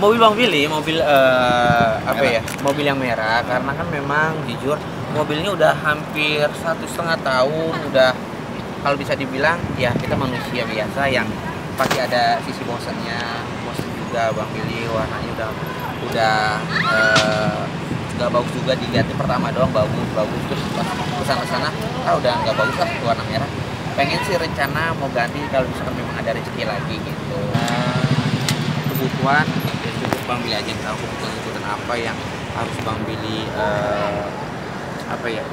mobil Bang Billy, mobil apa ya? Mobil yang merah, karena kan memang jujur mobilnya udah hampir 1,5 tahun, udah kalau bisa dibilang ya kita manusia biasa yang pasti ada sisi bosannya, bosan juga Bang Billy, warnanya udah nggak bagus juga dilihatnya pertama doang bagus terus pas kesana udah nggak bagus lah warna merah. Pengen sih rencana mau ganti kalau misalkan memang ada rezeki lagi gitu. Kebutuhan ya cukup Bang Billy aja yang tahu kebutuhan apa yang harus Bang Billy apa ya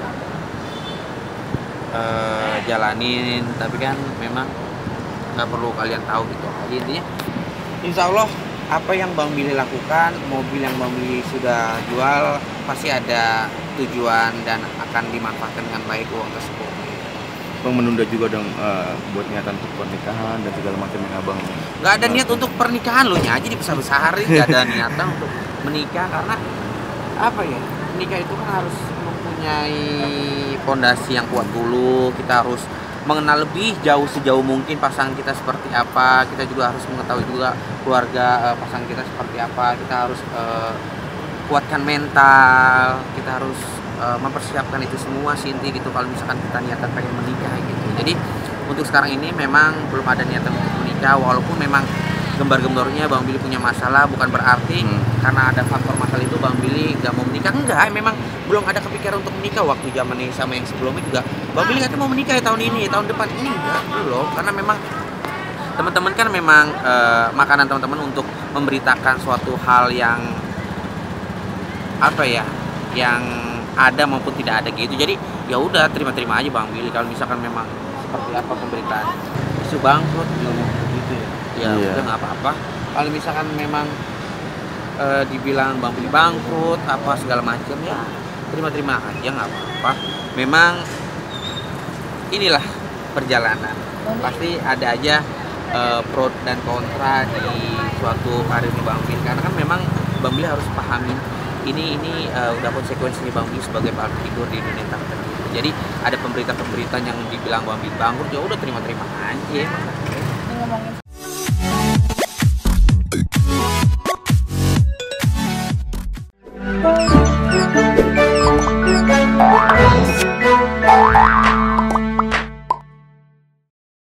jalanin, tapi kan memang nggak perlu kalian tahu gitu. Jadi intinya insya Allah apa yang Bang Billy lakukan, mobil yang Bang Billy sudah jual pasti ada tujuan dan akan dimanfaatkan dengan baik uang tersebut. Bang menunda juga dong buat niatan untuk pernikahan dan segala macam yang abang. Nggak ada niat untuk pernikahan loh, aja dibesar-besarin. Nggak ada niatan untuk menikah karena apa ya? Menikah itu kan harus mempunyai fondasi yang kuat dulu. Kita harus mengenal lebih jauh sejauh mungkin pasangan kita seperti apa. Kita juga harus mengetahui juga keluarga pasangan kita seperti apa. Kita harus kuatkan mental. Kita harus mempersiapkan itu semua sih inti gitu kalau misalkan kita niatan pengen menikah gitu. Jadi untuk sekarang ini memang belum ada niatan untuk menikah, walaupun memang gembar-gembornya Bang Billy punya masalah, bukan berarti karena ada faktor masalah itu Bang Billy nggak mau menikah. Enggak, memang belum ada kepikiran untuk menikah. Waktu zaman ini sama yang sebelumnya juga Bang Billy katanya mau menikah ya tahun ini, tahun depan ini enggak belum, karena memang teman-teman kan memang makanan teman-teman untuk memberitakan suatu hal yang apa ya, yang ada maupun tidak ada gitu. Jadi ya udah terima-terima aja Bang Billy kalau misalkan memang seperti apa pemberitaan isu bangkrut gitu ya. Ya udah nggak apa-apa. Kalau misalkan memang dibilang Bang Billy bangkrut apa segala macam ya terima-terima aja nggak apa-apa. Memang inilah perjalanan. Pasti ada aja pro dan kontra di suatu karir Bang Billy, karena kan memang Bang Billy harus pahami ini udah konsekuensinya Bang Billy sebagai public figure di dunia entertainment. Jadi ada pemberitaan yang dibilang Bang Billy bangkrut ya udah terima-terima aja.